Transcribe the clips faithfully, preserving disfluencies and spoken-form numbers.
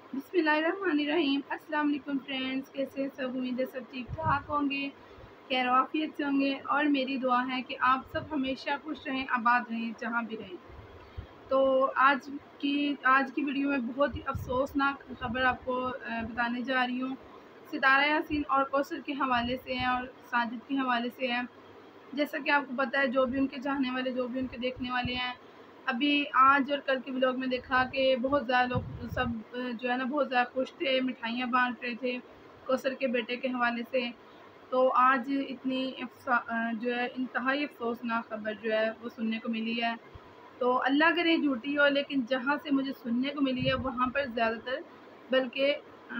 बिस्मिल्लाहिर्रहमानिर्रहीम। अस्सलाम वालेकुम फ्रेंड्स, कैसे हैं सब? उम्मीद है सब ठीक ठाक होंगे, खैर आफियत से होंगे। और मेरी दुआ है कि आप सब हमेशा खुश रहें, आबाद रहें, जहाँ भी रहें। तो आज की आज की वीडियो में बहुत ही अफसोसनाक खबर आपको अ, बताने जा रही हूँ। सितारा यासीन और कौसर के हवाले से है और साजिद के हवाले से है। जैसा कि आपको पता है, जो भी उनके चाहने वाले, जो भी उनके देखने वाले हैं, अभी आज और कल के व्लॉग में देखा कि बहुत ज़्यादा लोग सब अ, जो है ना बहुत ज़्यादा खुश थे, मिठाइयाँ बांट रहे थे कौसर के बेटे के हवाले से। तो आज इतनी अफसा अ, जो है इंतहाई अफसोसनाक खबर जो है वो सुनने को मिली है। तो अल्लाह करे झूठी हो, लेकिन जहाँ से मुझे सुनने को मिली है वहाँ पर ज़्यादातर, बल्कि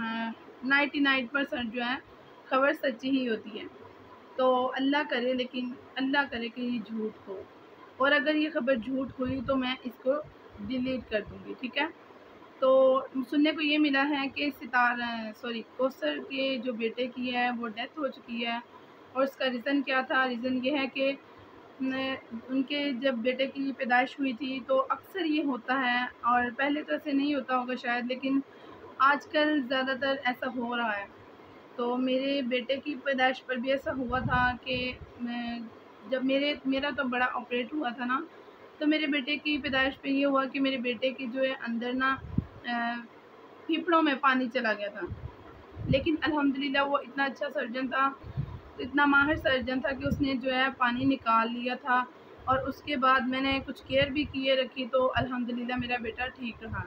नाइन्टी नाइन परसेंट जो है खबर सच्ची ही होती है। तो अल्लाह करे, लेकिन अल्लाह करे कि ये झूठ हो, और अगर ये खबर झूठ हुई तो मैं इसको डिलीट कर दूँगी, ठीक है। तो सुनने को ये मिला है कि सितारा सॉरी कौसर के जो बेटे की है वो डेथ हो चुकी है। और उसका रीज़न क्या था? रीज़न ये है कि न उनके जब बेटे की पैदाइश हुई थी, तो अक्सर ये होता है, और पहले तो ऐसे नहीं होता होगा शायद, लेकिन आजकल ज़्यादातर ऐसा हो रहा है। तो मेरे बेटे की पैदाइश पर भी ऐसा हुआ था कि मैं जब मेरे मेरा तो बड़ा ऑपरेट हुआ था ना, तो मेरे बेटे की पैदाइश पे ये हुआ कि मेरे बेटे की जो है अंदर ना अ, फेफड़ों में पानी चला गया था। लेकिन अल्हम्दुलिल्लाह वो इतना अच्छा सर्जन था, इतना माहिर सर्जन था कि उसने जो है पानी निकाल लिया था। और उसके बाद मैंने कुछ केयर भी किए रखी, तो अल्हम्दुलिल्लाह मेरा बेटा ठीक रहा,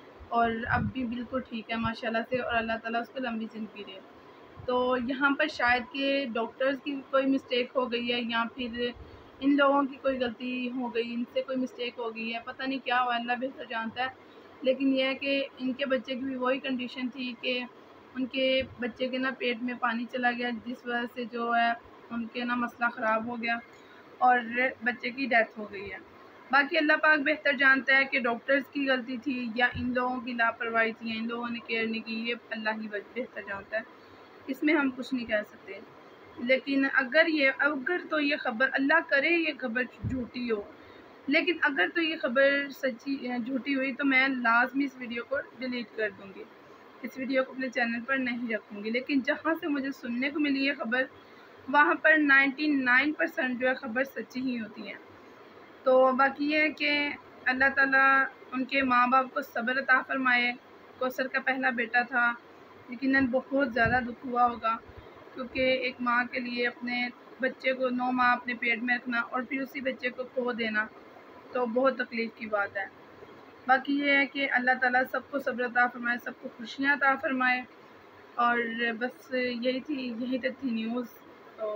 और अब भी बिल्कुल ठीक है माशाल्लाह से, और अल्लाह ताला उसको लंबी ज़िंदगी दे। तो यहाँ पर शायद कि डॉक्टर्स की कोई मिस्टेक हो गई है, या फिर इन लोगों की कोई गलती हो गई, इनसे कोई मिस्टेक हो गई है, पता नहीं क्या हुआ, अल्लाह बेहतर जानता है। लेकिन यह है कि इनके बच्चे की भी वही कंडीशन थी कि उनके बच्चे के ना पेट में पानी चला गया, जिस वजह से जो है उनके ना मसला ख़राब हो गया और बच्चे की डेथ हो गई है। बाकी अल्लाह पाक बेहतर जानता है कि डॉक्टर्स की गलती थी या इन लोगों की लापरवाही थी, या इन लोगों ने केयर नहीं की, ये अल्लाह ही बेहतर जानता है। इसमें हम कुछ नहीं कह सकते। लेकिन अगर ये अगर तो ये ख़बर, अल्लाह करे ये खबर झूठी हो, लेकिन अगर तो ये खबर सच्ची अ, झूठी हुई, तो मैं लाज़मी इस वीडियो को डिलीट कर दूँगी। इस वीडियो को अपने चैनल पर नहीं रखूँगी। लेकिन जहाँ से मुझे सुनने को मिली है खबर, वहाँ पर नाइन्टी नाइन परसेंट जो है खबर सच्ची ही होती है। तो बाकी ये है कि अल्लाह ताला उनके माँ-बाप को सब्र अता फ़रमाए। कौसर का पहला बेटा था, यकीनन बहुत ज़्यादा दुःख हुआ होगा, क्योंकि एक माँ के लिए अपने बच्चे को नौ माह अपने पेट में रखना और फिर उसी बच्चे को खो देना, तो बहुत तकलीफ़ की बात है। बाकी ये है कि अल्लाह ताला सबको सब्र अता फ़रमाए, सबको खुशियाँ अता फ़रमाए। और बस यही थी यही तक थी न्यूज़। तो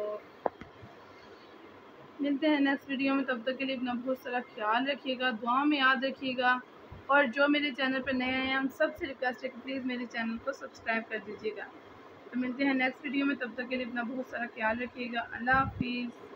मिलते हैं नेक्स्ट वीडियो में, तब तक के लिए अपना बहुत सारा ख्याल रखिएगा, दुआ में याद रखिएगा। और जो मेरे चैनल पर नए हैं, हम सबसे रिक्वेस्ट है कि प्लीज़ मेरे चैनल को सब्सक्राइब कर दीजिएगा। तो मिलते हैं नेक्स्ट वीडियो में, तब तक के लिए अपना बहुत सारा ख्याल रखिएगा। अल्लाह हाफ़िज़।